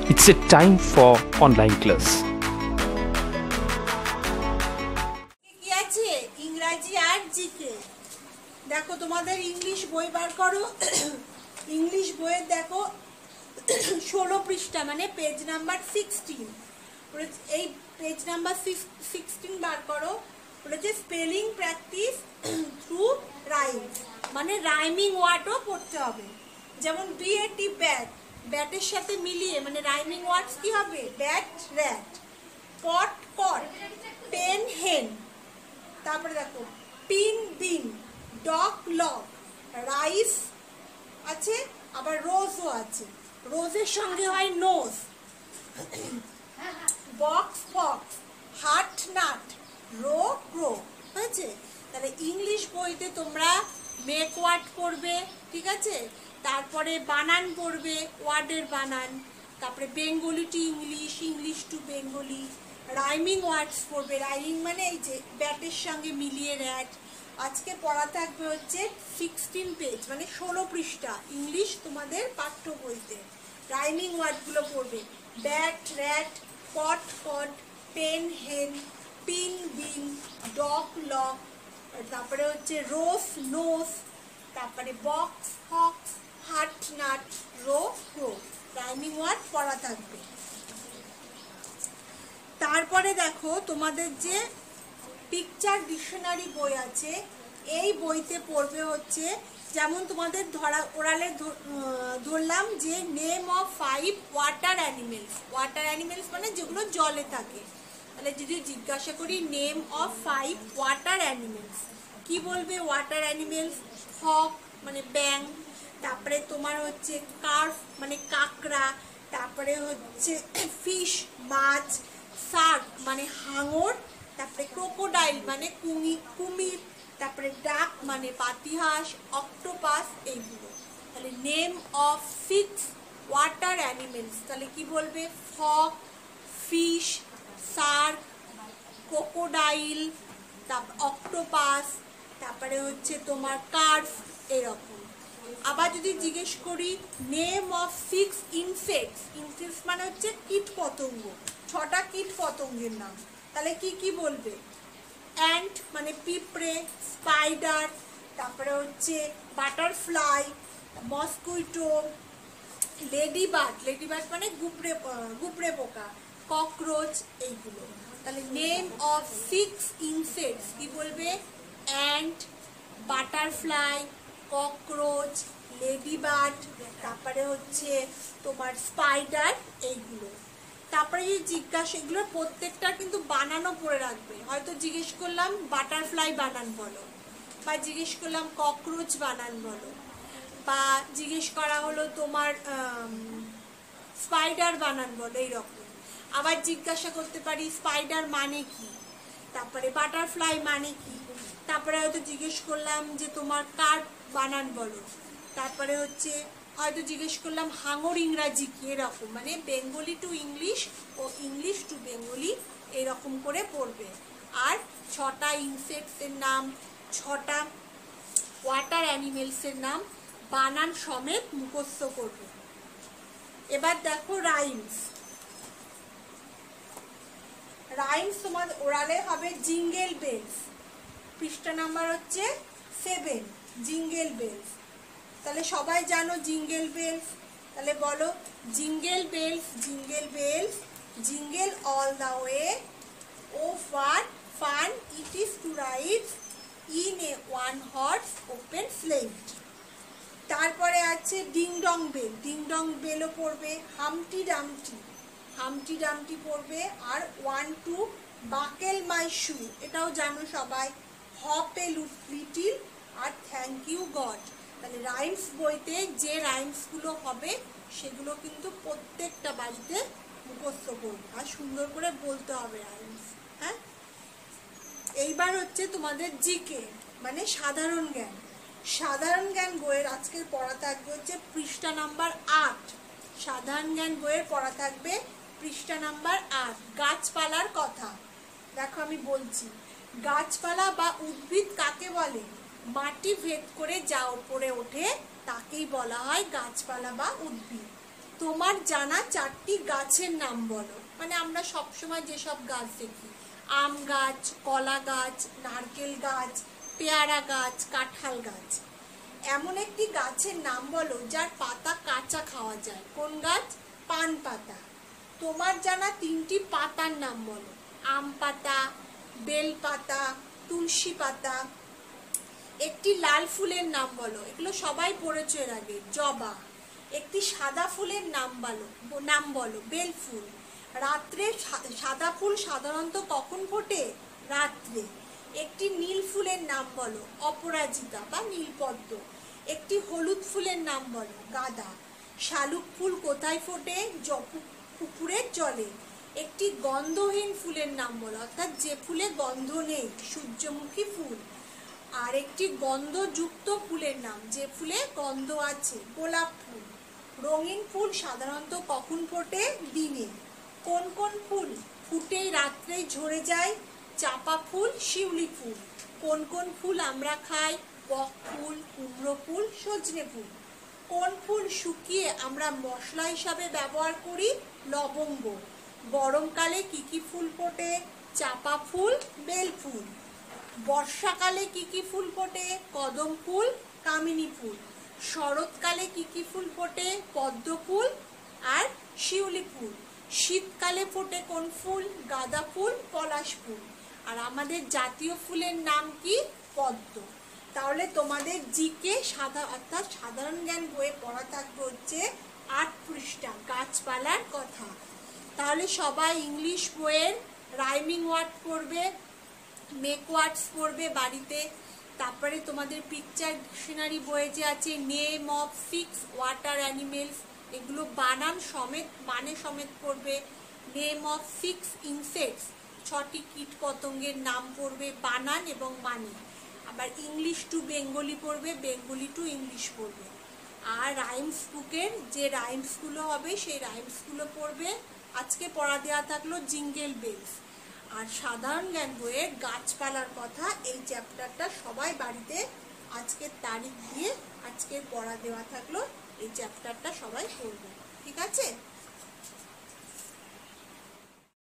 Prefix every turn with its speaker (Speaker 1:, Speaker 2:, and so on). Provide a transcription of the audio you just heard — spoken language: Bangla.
Speaker 1: It's a time for online class.
Speaker 2: কি আছে ইংরেজি আর জিকে। দেখো তোমাদের ইংলিশ বই বার করো। ইংলিশ বইয়ের দেখো 16 পৃষ্ঠা মানে পেজ নাম্বার 16। এই পেজ নাম্বার 16 বার করো। বলেছে স্পেলিং প্র্যাকটিস থ্রু রাইম, মানে রাইমিং ওয়ার্ডও পড়তে হবে। যেমন BAT ব্যাট, ব্যাটের সাথে মিলিয়ে মানে রাইমিং ওয়ার্ডস কি হবে? Bat rat, pot cot, pen hen. তারপরে দেখো pin bin, dog log, rice আছে, আবার রোজও আছে। রোজের সঙ্গে হয় nose, box fox, hat nut, row crow. হয়েছে? তাহলে ইংলিশ বইতে তোমরা মেক ওয়ার্ড পড়বে, ঠিক আছে? তারপরে বানান পড়বে, ওয়ার্ডের বানান। তারপরে Bengali to English, English to Bengali, rhyming words পড়বে। রাইমিং মানে এই যে ব্যাটের সঙ্গে মিলিয়ে র্যাট। আজকে পড়া থাকবে হচ্ছে 16 পেজ মানে 16 পৃষ্ঠা ইংলিশ তোমাদের পাঠ্য বইতে। রাইমিং ওয়ার্ডগুলো পড়বে। Bat rat, pot cot, pen hen, pin bin, dog log, তারপরে হচ্ছে রোজ নোজ, তারপরে box fox, hat nut, row crow. Rhyming word পড়া থাকবে। তারপরে দেখো তোমাদের যে পিকচার ডিকশনারি বই আছে, এই বইতে পড়বে হচ্ছে যেমন তোমাদের ওরালে ধরলাম যে name of 5 water animals. Water animals মানে যেগুলো জলে থাকে। তাহলে যদি জিজ্ঞাসা করি নেম অফ 5 ওয়াটার অ্যানিমেলস, কি বলবে? ওয়াটার অ্যানিমেলস হক মানে ব্যাং, তারপরে তোমার হচ্ছে কার্ভ মানে কাঁকড়া, তারপরে হচ্ছে ফিশ মাছ, শার্ক মানে হাঙর, তারপরে ক্রোকোডাইল মানে কুমির, তারপরে ডাক মানে পাতিহাঁস, অক্টোপাস, এইগুলো। তাহলে নেম অফ 6 ওয়াটার অ্যানিমেলস, তাহলে কি বলবে? ফক, ফিশ, শার্ক, ক্রোকোডাইল, তারপর অক্টোপাস, তারপরে হচ্ছে তোমার কার্ভ, এরকম। আবার যদি জিজ্ঞেস করি নেম অফ 6 ইনসেক্টস, ইনসেক্টস মানে হচ্ছে কীট পতঙ্গ, 6টা কীট পতঙ্গের নাম, তাহলে কি কি বলবে? অ্যান্ট মানে পিঁপড়ে, স্পাইডার, তারপরে হচ্ছে বাটারফ্লাই, মসকুইটো, লেডিবার্ড, লেডিবার্ড মানে গুপড়ে পোকা, ককরোচ, এইগুলো। তাহলে নেম অফ 6 ইনসেক্টস কি বলবে? অ্যান্ট, বাটারফ্লাই, ককরোচ, লেডিবার্ড, তারপরে হচ্ছে তোমার স্পাইডার, এইগুলো। তারপরে যে জিজ্ঞাসা, এগুলো প্রত্যেকটা কিন্তু বানানো পড়ে রাখবে। হয়তো জিজ্ঞেস করলাম বাটারফ্লাই বানান বলো, বা জিজ্ঞেস করলাম ককরোচ বানান বলো, বা জিজ্ঞেস করা হলো তোমার স্পাইডার বানান বলো, এইরকম। আবার জিজ্ঞাসা করতে পারি স্পাইডার মানে কি, তারপরে বাটারফ্লাই মানে কি, তারপরে হয়তো জিজ্ঞেস করলাম যে তোমার কার বানান বলো, তারপরে হচ্ছে হয়তো জিজ্ঞেস করলাম হাঙর ইংরাজি কি, এরকম। মানে বেঙ্গলি টু ইংলিশ ও ইংলিশ টু বেঙ্গলি এরকম করে পড়বে। আর 6টা ইনসেক্টসের নাম, 6টা ওয়াটার অ্যানিমেলসের নাম বানান সমেত মুখস্থ করবে। এবার দেখো রাইমস। রাইমস তোমার ওরালে হবে জিঙ্গেল বেলস, পৃষ্ঠা নাম্বার হচ্ছে 7, জিঙ্গেল বেলস। তাহলে সবাই জানো জিঙ্গেল বেলস, তাহলে বলো jingle bells, jingle bells, jingle all the way, oh what fun it is to ride in a one horse open sleigh. তারপরে আছে ding dong bell, ding dong বেলও পড়বে। হামটি ডামটি, হামটি ডামটি পড়বে। আর 1 2 বাকেল মাই শু, এটাও জানো সবাই। হপ এ লিটিল, আর থ্যাংক ইউ গড। তাহলে রাইমস বইতে যে রাইমসগুলো হবে সেগুলো কিন্তু প্রত্যেকটা বাড়িতে মুখস্থ করবে, আর সুন্দর করে বলতে হবে রাইমস। হ্যাঁ, এইবার হচ্ছে তোমাদের জিকে মানে সাধারণ জ্ঞান। সাধারণ জ্ঞান বইয়ের আজকের পড়া থাকবে হচ্ছে পৃষ্ঠা নাম্বার 8। সাধারণ জ্ঞান বইয়ের পড়া থাকবে পৃষ্ঠা নাম্বার 8, গাছপালার কথা। দেখো আমি বলছি, গাছপালা বা উদ্ভিদ কাকে বলে? মাটি ভেদ করে যা উপরে ওঠে তাকেই বলা হয় গাছপালা বা উদ্ভিদ। তোমার জানা 4টি গাছের নাম বলো। মানে আমরা সবসময় যেসব গাছ দেখি, আম গাছ, কলা গাছ, নারকেল গাছ, পেয়ারা গাছ, কাঁঠাল গাছ। এমন একটি গাছের নাম বলো যার পাতা কাঁচা খাওয়া যায়। কোন গাছ? পান পাতা। তোমার জানা 3টি পাতার নাম বলো। আম পাতা, বেল পাতা, তুলসী পাতা। একটি লাল ফুলের নাম বলো। এগুলো সবাই পড়েছো এর আগে। জবা। একটি সাদা ফুলের নাম বলো। বেল ফুল। রাত্রে সাদা ফুল সাধারণত কখন ফোটে? রাত্রে। একটি নীল ফুলের নাম বলো। অপরাজিতা বা নীলপদ্ম। একটি হলুদ ফুলের নাম বলো। গাঁদা। শালুক ফুল কোথায় ফোটে? পুকুরের জলে। একটি গন্ধহীন ফুলের নাম বলো, অর্থাৎ যে ফুলে গন্ধ নেই। সূর্যমুখী ফুল। আর একটি গন্ধযুক্ত ফুলের নাম, যে ফুলে গন্ধ আছে। গোলাপ ফুল। রঙিন ফুল সাধারণত কখন ফোটে? দিনে। কোন কোন ফুল ফুটেই রাত্রেই ঝরে যায়? চাপা ফুল, শিউলি ফুল। কোন কোন ফুল আমরা খাই? বক ফুল, কুমড়ো ফুল, সজনে ফুল। কোন ফুল শুকিয়ে আমরা মশলা হিসাবে ব্যবহার করি? লবঙ্গ। গরমকালে কি কি ফুল ফোটে? চাপা ফুল, বেল ফুল। বর্ষাকালে কি কি ফুল ফোটে? কদম ফুল, কামিনী ফুল। শরৎকালে কি কি ফুল ফোটে? পদ্ম ফুল আর শিউলি ফুল। শীতকালে ফোটে কোন ফুল? গাঁদা ফুল, পলাশ ফুল। আর আমাদের জাতীয় ফুলের নাম কি? পদ্ম। তাহলে তোমাদের জিকে অর্থাৎ সাধারণ জ্ঞান বইয়ে পড়া থাকবে হচ্ছে 8 পৃষ্ঠা, গাছপালার কথা। তাহলে সবাই ইংলিশ বইয়ের রাইমিং ওয়ার্ড পড়বে, মেক ওয়ার্ডস পড়বে বাড়িতে। তারপরে তোমাদের পিকচার ডিকশনারি বইয়ে যে আছে নেম অফ 6 ওয়াটার অ্যানিমেলস, এগুলো বানান সমেত মানে সমেত পড়বে। নেম অফ 6 ইনসেক্টস, 6টি কীট পতঙ্গের নাম পড়বে, বানান এবং মানে। আবার ইংলিশ টু বেঙ্গলি পড়বে, বেঙ্গলি টু ইংলিশ পড়বে। আর রাইমস বুকের যে রাইমসগুলো হবে সেই রাইমসগুলো পড়বে। আজকে পড়া দেওয়া থাকলো জিঙ্গেল বেলস। আর সাধারণ জ্ঞান বইয়ের গাছপালার কথা, এই চ্যাপ্টারটা সবাই বাড়িতে আজকের তারিখ দিয়ে আজকের পড়া দেওয়া থাকলো, এই চ্যাপ্টারটা সবাই পড়বে। ঠিক আছে?